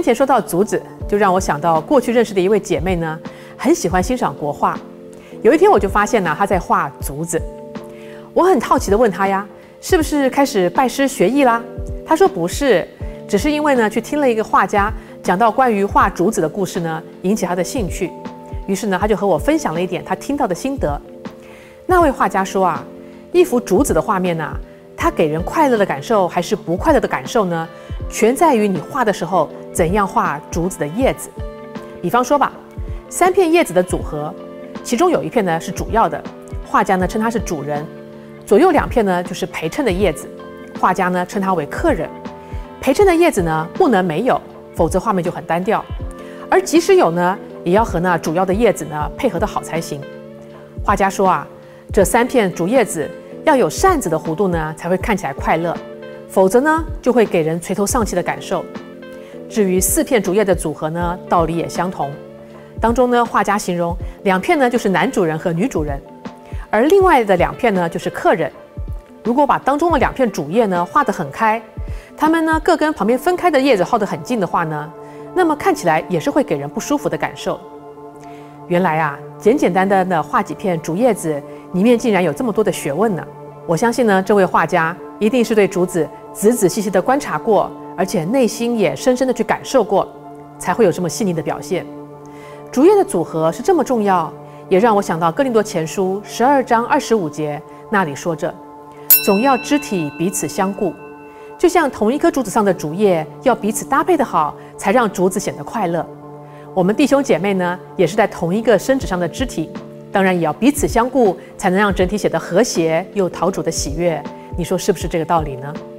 前说到竹子，就让我想到过去认识的一位姐妹呢，很喜欢欣赏国画。有一天我就发现呢，她在画竹子。我很好奇地问她呀，是不是开始拜师学艺啦？她说不是，只是因为呢去听了一个画家讲到关于画竹子的故事呢，引起她的兴趣。于是呢，她就和我分享了一点她听到的心得。那位画家说啊，一幅竹子的画面呢，它给人快乐的感受还是不快乐的感受呢，全在于你画的时候怎样画竹子的叶子。比方说吧，3片叶子的组合，其中有一片呢是主要的，画家呢称它是主人，左右2片呢就是陪衬的叶子，画家呢称它为客人。陪衬的叶子呢不能没有，否则画面就很单调，而即使有呢，也要和那主要的叶子呢配合得好才行。画家说啊，这3片主叶子要有扇子的弧度呢，才会看起来快乐，否则呢就会给人垂头丧气的感受。至于4片主叶的组合呢，道理也相同。当中呢，画家形容2片呢就是男主人和女主人，而另外的2片呢就是客人。如果把当中的2片主叶呢画得很开，它们呢各跟旁边分开的叶子靠得很近的话呢，那么看起来也是会给人不舒服的感受。原来啊，简简单单的画几片竹叶子，里面竟然有这么多的学问呢。我相信呢，这位画家一定是对竹子仔仔细细的观察过，而且内心也深深的去感受过，才会有这么细腻的表现。竹叶的组合是这么重要，也让我想到哥林多前书12章25节，那里说着，总要肢体彼此相顾，就像同一棵竹子上的竹叶要彼此搭配的好，才让竹子显得快乐。我们弟兄姐妹呢，也是在同一个身子上的肢体，当然也要彼此相顾，才能让整体显得和谐又讨主的喜悦。你说是不是这个道理呢？